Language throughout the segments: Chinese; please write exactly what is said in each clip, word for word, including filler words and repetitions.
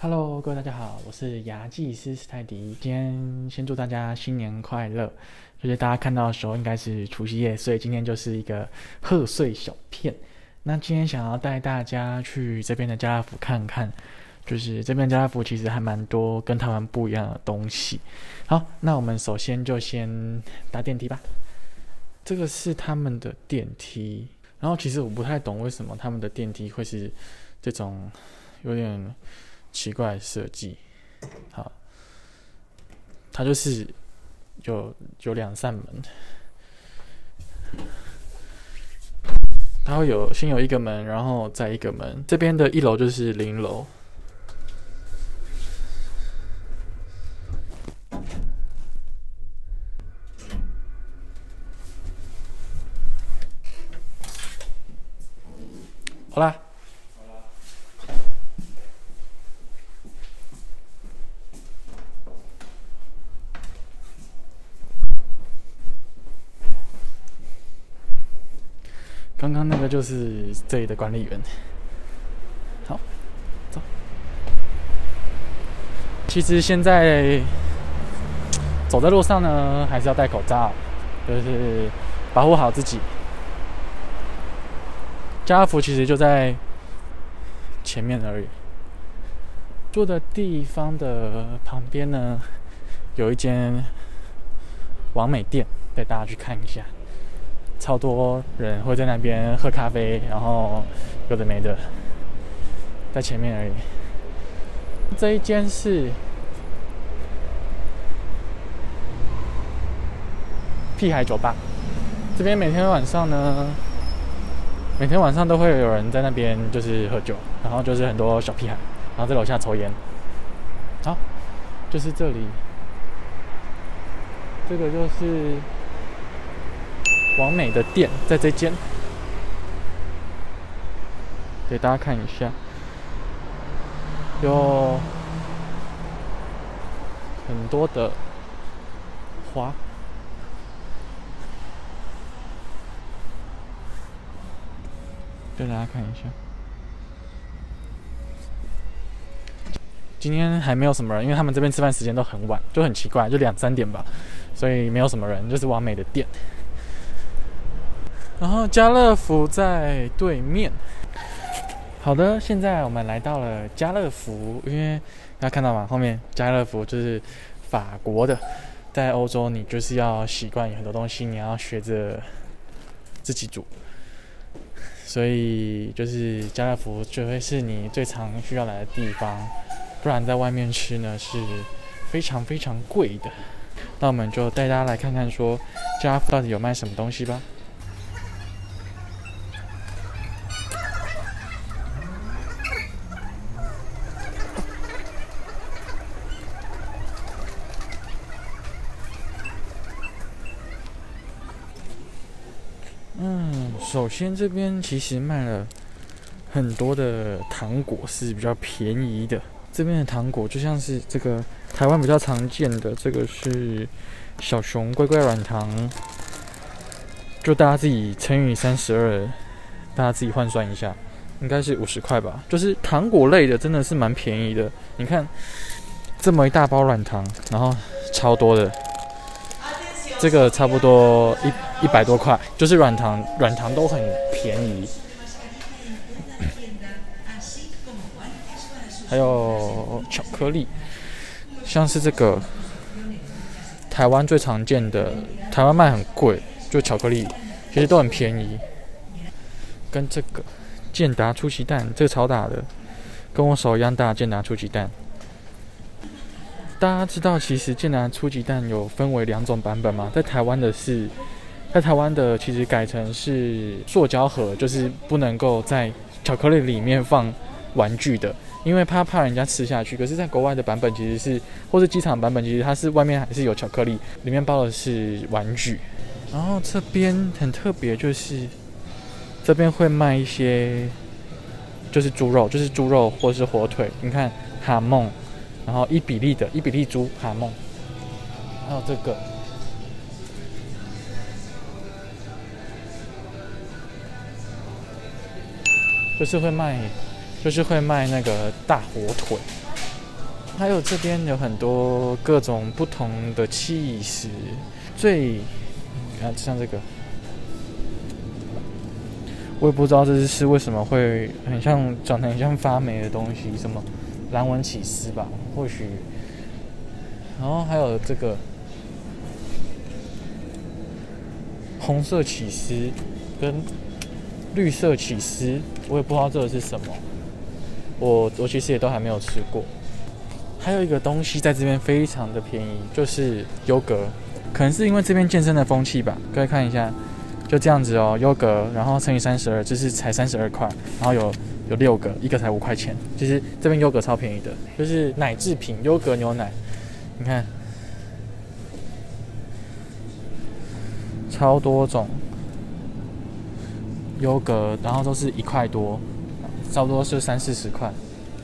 Hello，各位大家好，我是牙技师史泰迪。今天先祝大家新年快乐，就是大家看到的时候应该是除夕夜，所以今天就是一个贺岁小片。那今天想要带大家去这边的家乐福看看，就是这边家乐福其实还蛮多跟台湾不一样的东西。好，那我们首先就先搭电梯吧。这个是他们的电梯，然后其实我不太懂为什么他们的电梯会是这种有点奇怪的设计。好，它就是有有两扇门，它会有先有一个门，然后再一个门。这边的一楼就是零楼。好啦。刚刚那个就是这里的管理员。好，走。其实现在走在路上呢，还是要戴口罩，就是保护好自己。家乐福其实就在前面而已。住的地方的旁边呢，有一间网美店，带大家去看一下。超多人会在那边喝咖啡，然后有的没的，在前面而已。这一间是屁孩酒吧，这边每天晚上呢，每天晚上都会有人在那边就是喝酒，然后就是很多小屁孩，然后在楼下抽烟。好，就是这里，这个就是网美的店，在这间，给大家看一下，有很多的花，给大家看一下。今天还没有什么人，因为他们这边吃饭时间都很晚，就很奇怪，就两三点吧，所以没有什么人，就是网美的店。然后家乐福在对面。好的，现在我们来到了家乐福，因为大家看到吗？后面家乐福就是法国的，在欧洲你就是要习惯有很多东西你要学着自己煮，所以就是家乐福就会是你最常需要来的地方，不然在外面吃呢是非常非常贵的。那我们就带大家来看看说家乐福到底有卖什么东西吧。嗯，首先这边其实卖了很多的糖果是比较便宜的。这边的糖果就像是这个台湾比较常见的，这个是小熊乖乖软糖，就大家自己乘以三十二，大家自己换算一下，应该是五十块吧。就是糖果类的真的是蛮便宜的。你看这么一大包软糖，然后超多的。这个差不多一一百多块，就是软糖，软糖都很便宜。还有巧克力，像是这个台湾最常见的，台湾卖很贵，就巧克力，其实都很便宜。跟这个健达出奇蛋，这个超大的，跟我手一样大，健达出奇蛋。大家知道其实健达出奇蛋有分为两种版本吗？在台湾的是，在台湾的其实改成是塑胶盒，就是不能够在巧克力里面放玩具的，因为怕怕人家吃下去。可是在国外的版本其实是，或是机场版本，其实它是外面还是有巧克力，里面包的是玩具。然后这边很特别，就是这边会卖一些就是猪肉，就是猪肉或是火腿。你看哈梦。然后伊比利的伊比利猪哈梦，还有这个，就是会卖，就是会卖那个大火腿， 还有这边有很多各种不同的起司，最啊像这个，我也不知道这是为什么会很像长得很像发霉的东西，什么蓝纹起司吧，或许。然后还有这个红色起司跟绿色起司，我也不知道这个是什么，我我其实也都还没有吃过。还有一个东西在这边非常的便宜，就是优格，可能是因为这边健身的风气吧。各位看一下，就这样子哦，优格，然后乘以三十二，就是才三十二块，然后有有六个，一个才五块钱。其实这边优格超便宜的，就是奶制品，优格牛奶，你看，超多种优格，然后都是一块多，差不多是三四十块。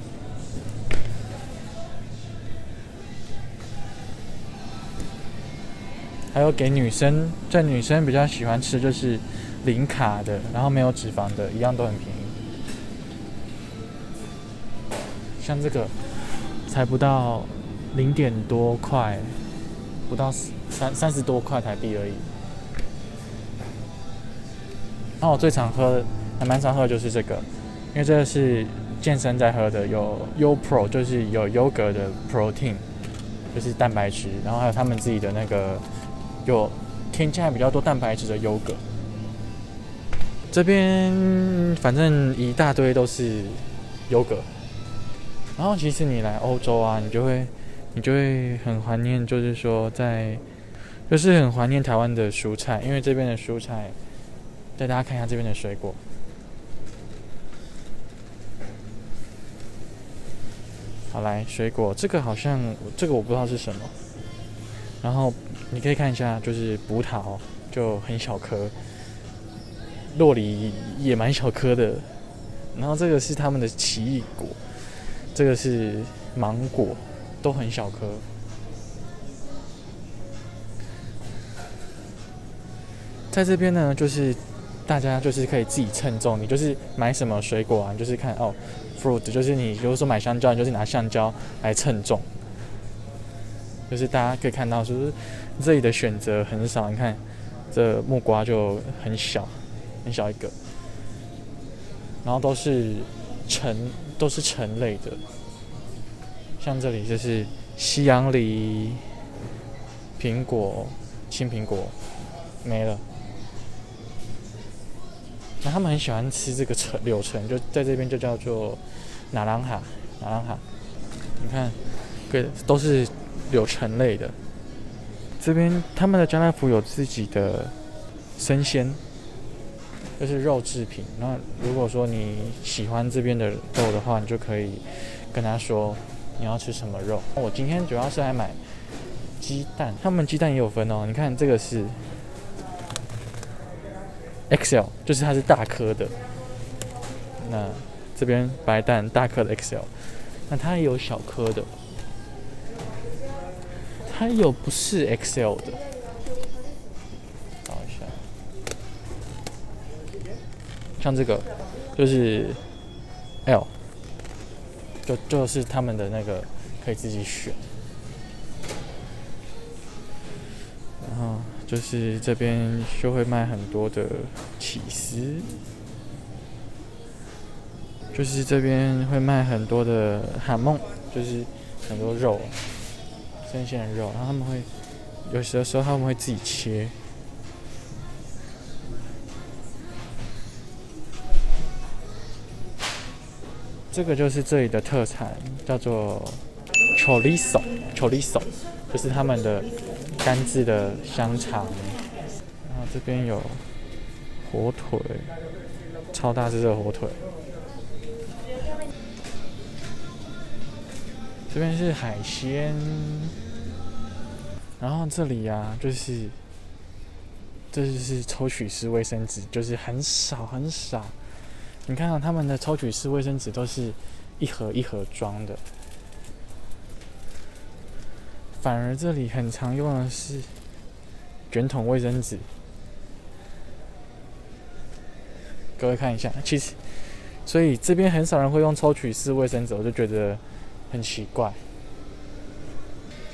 还有给女生，在女生比较喜欢吃就是零卡的，然后没有脂肪的，一样都很便宜。像这个才不到零点多块，不到三三十多块台币而已。然后我最常喝的，还蛮常喝的就是这个，因为这个是健身在喝的，有 U Pro， 就是有优格的 protein， 就是蛋白质，然后还有他们自己的那个。有添加比较多蛋白质的优格，这边反正一大堆都是优格。然后其实你来欧洲啊，你就会你就会很怀念，就是说在就是很怀念台湾的蔬菜，因为这边的蔬菜，带大家看一下这边的水果。好，来水果，这个好像这个我不知道是什么，然后。你可以看一下，就是葡萄就很小颗，酪梨也蛮小颗的，然后这个是他们的奇异果，这个是芒果，都很小颗。在这边呢，就是大家就是可以自己称重，你就是买什么水果啊，你就是看哦 ，fruit， 就是你比如说买香蕉，你就是拿香蕉来称重。就是大家可以看到，就是这里的选择很少。你看，这木瓜就很小，很小一个，然后都是橙，都是橙类的。像这里就是西洋梨、苹果、青苹果，没了。那他们很喜欢吃这个橙柳橙，就在这边就叫做拿朗哈，拿朗哈。你看，对，都是。柳橙类的，这边他们的家乐福有自己的生鲜，就是肉制品。那如果说你喜欢这边的肉的话，你就可以跟他说你要吃什么肉。我今天主要是来买鸡蛋，他们鸡蛋也有分哦。你看这个是 X L， 就是它是大颗的。那这边白蛋大颗的 X L， 那它也有小颗的。它有不是 X L 的，找一下，像这个就是 L， 就就是他们的那个可以自己选。然后就是这边就会卖很多的起司，就是这边会卖很多的哈梦，就是很多肉。生鲜的肉，然后他们会有时的时候他们会自己切。这个就是这里的特产，叫做 chorizo， chorizo 就是他们的干制的香肠。然后这边有火腿，超大只的火腿。这边是海鲜，然后这里啊，就是这就是抽取式卫生纸，就是很少很少。你看到他们的抽取式卫生纸都是一盒一盒装的，反而这里很常用的是卷筒卫生纸。各位看一下，其实所以这边很少人会用抽取式卫生纸，我就觉得很奇怪。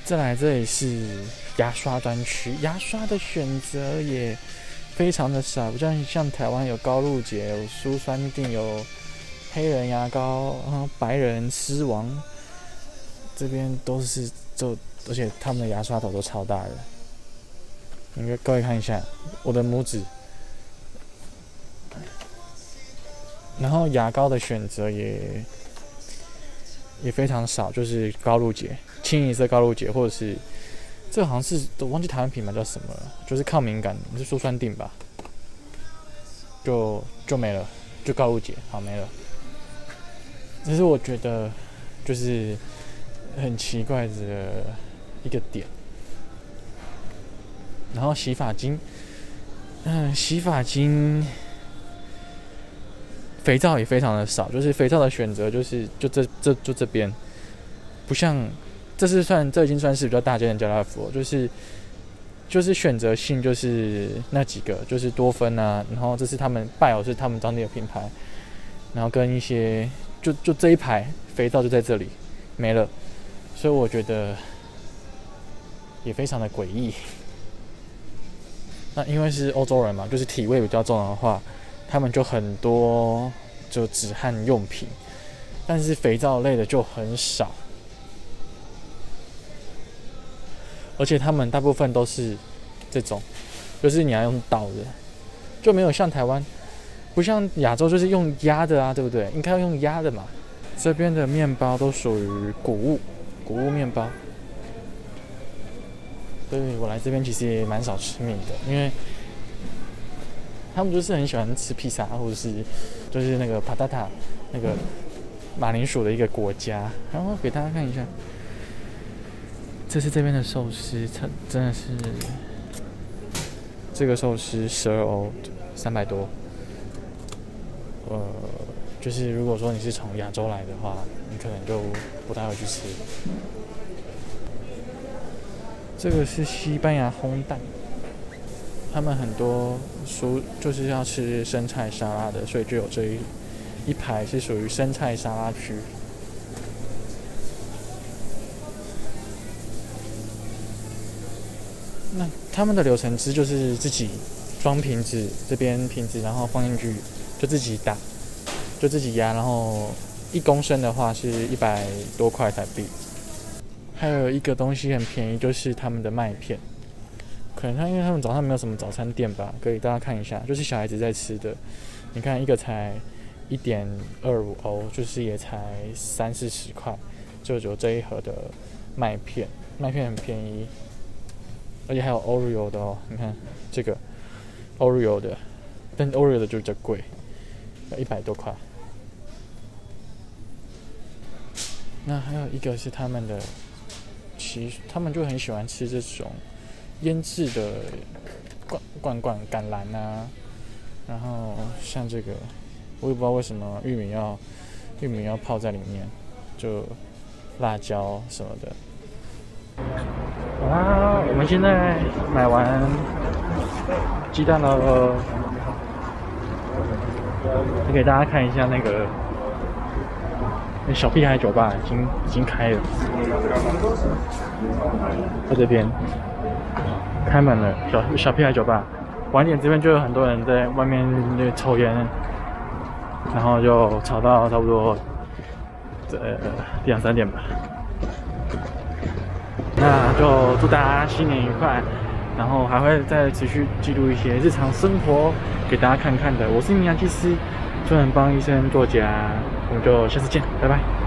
再来，这里是牙刷专区，牙刷的选择也非常的少，不像像台湾有高露洁、有舒酸定、有黑人牙膏、嗯、白人狮王，这边都是就，而且他们的牙刷头都超大的。你各位看一下我的拇指，然后牙膏的选择也也非常少，就是高露洁、清一色高露洁，或者是这个好像是我忘记台湾品牌叫什么了，就是抗敏感，是舒酸定吧，就就没了，就高露洁，好没了。这是我觉得就是很奇怪的一个点。然后洗发精，嗯，洗发精。肥皂也非常的少，就是肥皂的选择就是就这这就这边，不像这是算这已经算是比较大间的家乐福，就是就是选择性就是那几个，就是多芬啊，然后这是他们Bio是他们当地的品牌，然后跟一些就就这一排肥皂就在这里没了，所以我觉得也非常的诡异。那因为是欧洲人嘛，就是体味比较重的话。他们就很多就止汗用品，但是肥皂类的就很少，而且他们大部分都是这种，就是你要用倒的，就没有像台湾，不像亚洲就是用压的啊，对不对？应该要用压的嘛。这边的面包都属于谷物，谷物面包，所以我来这边其实也蛮少吃米的，因为。他们就是很喜欢吃披萨，或者是就是那个 patata 那个马铃薯的一个国家。然后给大家看一下，这是这边的寿司，它真的是这个寿司十二欧，三百多。呃，就是如果说你是从亚洲来的话，你可能就不太会去吃。这个是西班牙烘蛋。他们很多蔬就是要吃生菜沙拉的，所以就有这一一排是属于生菜沙拉区。那他们的柳橙汁就是自己装瓶子，这边瓶子然后放进去就自己打，就自己压，然后一公升的话是一百多块台币。还有一个东西很便宜，就是他们的麦片。可能他因为他们早上没有什么早餐店吧，可以大家看一下，就是小孩子在吃的。你看一个才一点二五欧，就是也才三四十块，就有这一盒的麦片，麦片很便宜，而且还有 Oreo 的哦。你看这个 Oreo 的，但 Oreo 的就比较贵，要一百多块。那还有一个是他们的，其实他们就很喜欢吃这种。腌制的罐罐罐橄榄啊，然后像这个，我也不知道为什么玉米要玉米要泡在里面，就辣椒什么的。好啦，我们现在买完鸡蛋了，我给大家看一下那个那小屁孩酒吧已经已经开了，在这边。开门了，小小屁孩酒吧。晚点这边就有很多人在外面那抽烟，然后就吵到差不多呃两三点吧。那就祝大家新年愉快，然后还会再持续记录一些日常生活给大家看看的。我是营养技师，专门帮医生做假，我们就下次见，拜拜。